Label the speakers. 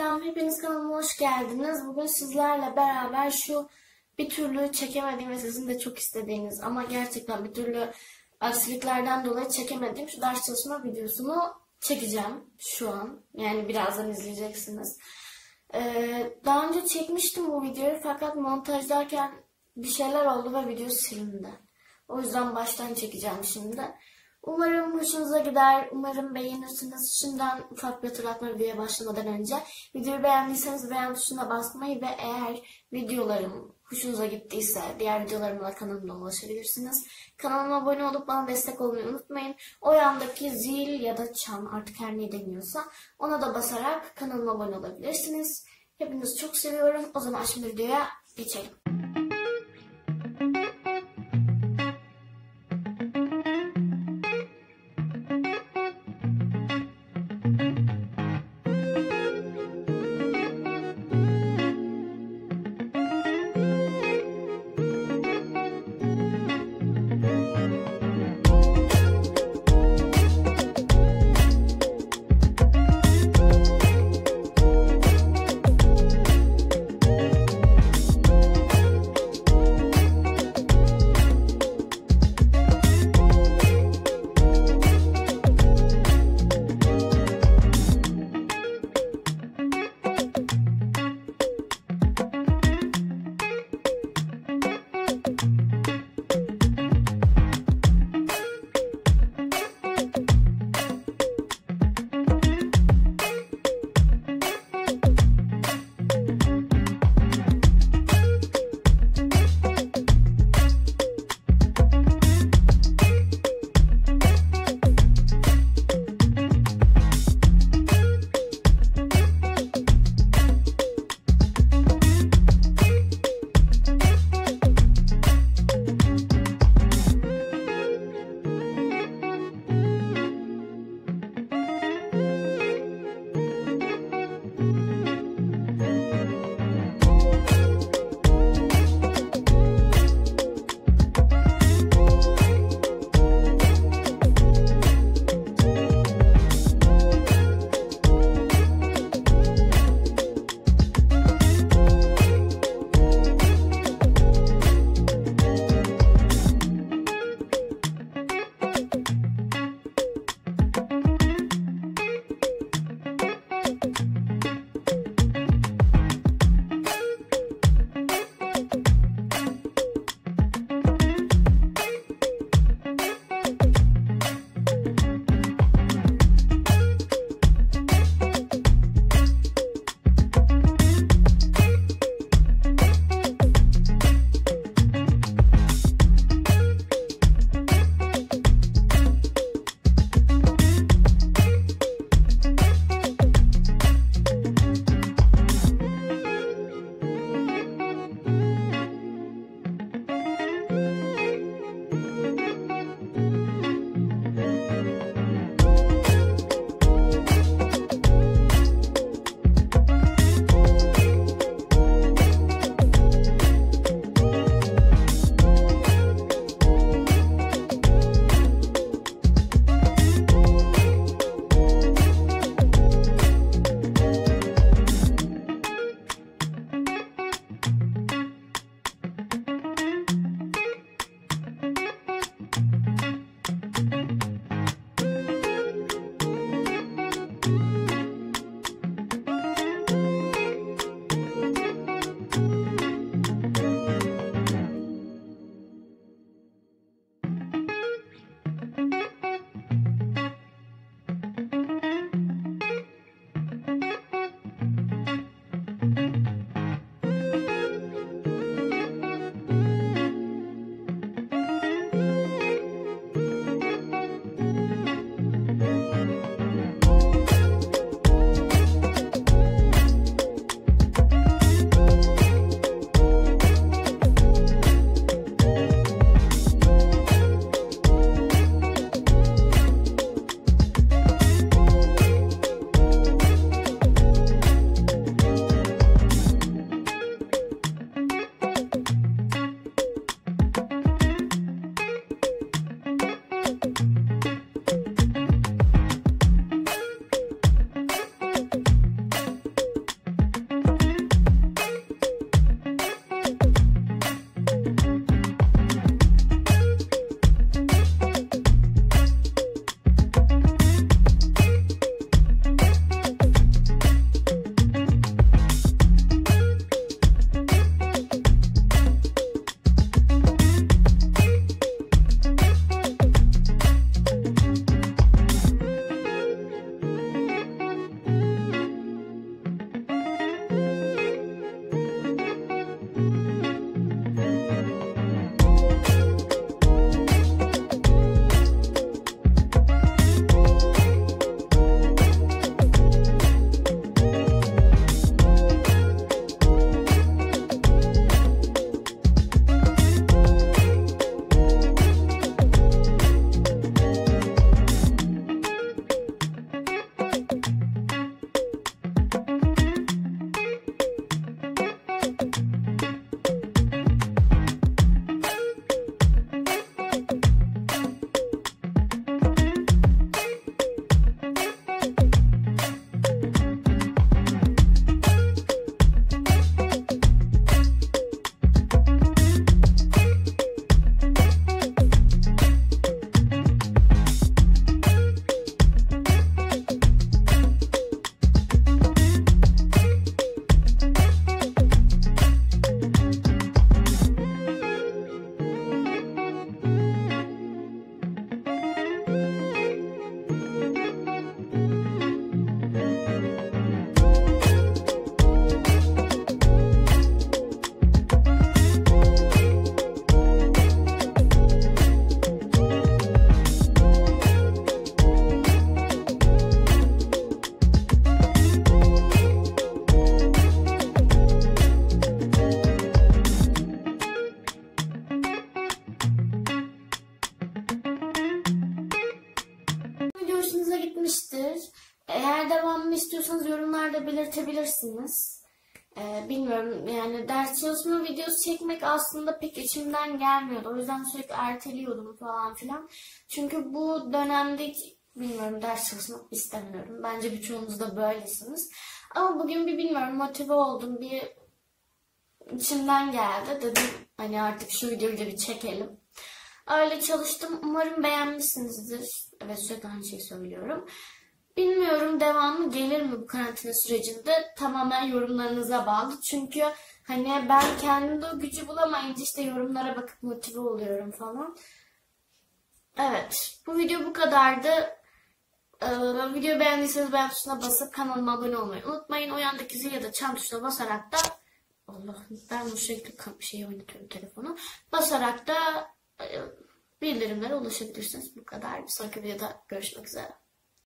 Speaker 1: Selam, hepiniz kanalıma hoş geldiniz. Bugün sizlerle beraber şu bir türlü çekemediğim ve sizin de çok istediğiniz ama gerçekten bir türlü aksiliklerden dolayı çekemediğim şu ders çalışma videosunu çekeceğim şu an. Yani birazdan izleyeceksiniz. Daha önce çekmiştim bu videoyu fakat montajlarken bir şeyler oldu ve video silindi. O yüzden baştan çekeceğim şimdi. Umarım hoşunuza gider, umarım beğenirsiniz. Şimdiden ufak bir hatırlatma videoya başlamadan önce. Videoyu beğendiyseniz beğen tuşuna basmayı ve eğer videolarım hoşunuza gittiyse diğer videolarımla kanalımda ulaşabilirsiniz. Kanalıma abone olup bana destek olmayı unutmayın. O yandaki zil ya da çan artık her ne deniyorsa ona da basarak kanalıma abone olabilirsiniz. Hepinizi çok seviyorum. O zaman şimdi videoya geçelim. de belirtebilirsiniz. Bilmiyorum, yani ders çalışma videosu çekmek aslında pek içimden gelmiyordu. O yüzden sürekli erteliyordum falan filan. Çünkü bu dönemde bilmiyorum, ders çalışmak istemiyorum. Bence birçoğunuz da böylesiniz. Ama bugün bilmiyorum, motive oldum. Bir içimden geldi. Dedim hani artık şu videoyu da bir çekelim. Öyle çalıştım. Umarım beğenmişsinizdir. Evet, sürekli aynı şeyi söylüyorum. Bilmiyorum devamı gelir mi bu karantina sürecinde, tamamen yorumlarınıza bağlı. Çünkü hani ben kendimde o gücü bulamayınca işte yorumlara bakıp motive oluyorum falan. Evet, bu video bu kadardı. Videoyu beğendiyseniz beğen tuşuna basıp kanalıma abone olmayı unutmayın. O yandaki zil ya da çan tuşuna basarak da ben bu şekilde şeyi oynatıyorum, telefonu. Basarak da bildirimlere ulaşabilirsiniz. Bu kadar. Bir sonraki videoda görüşmek üzere.